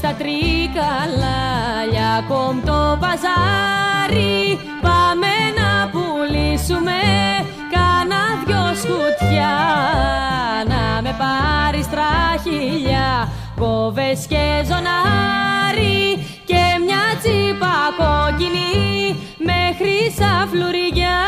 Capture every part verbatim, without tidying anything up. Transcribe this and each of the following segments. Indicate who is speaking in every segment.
Speaker 1: στα Τρικαλάλια κόμπτο παζάρι, πάμε να πουλήσουμε κάνα δυο σκουτιά, να με πάρεις τραχυλιά, κόβες και ζωνάρι και μια τσίπα κόκκινη με χρυσά φλουριά.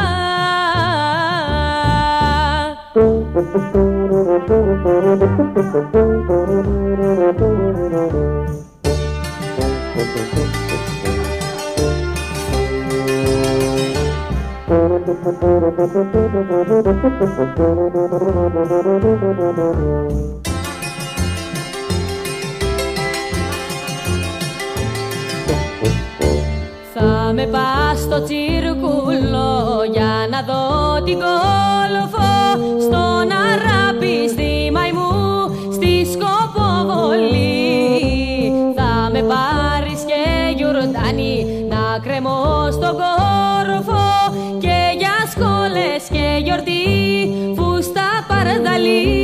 Speaker 1: Θα με πας στο τσιρκούλο για να δω την κόλοφο, στον Αράπη, στη Μαϊμού, στη Σκοποβολή. Θα με πάρεις και Γιουρντάνη να κρεμώ στον κόροφο, και για σχόλες και γιορτή φούστα παρδαλή.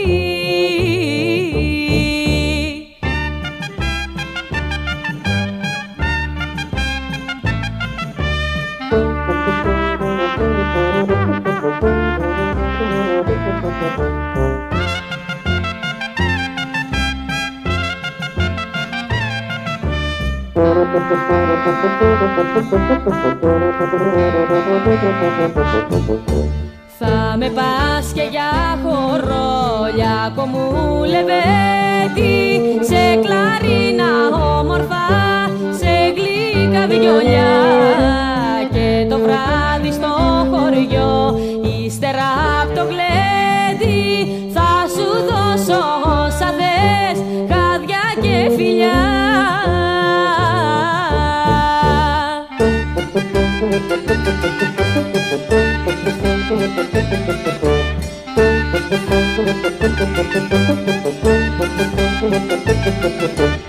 Speaker 1: Θα με πας και για χορόλιακο μου λεβέντη, σε κλαρίνα όμορφα, σε γλυκά βιολιά, και το βράδυ στο χωριό ύστερα απ' το γλέντι θα σου δώσω όσα θες, χάδια και φιλιά. Thank you.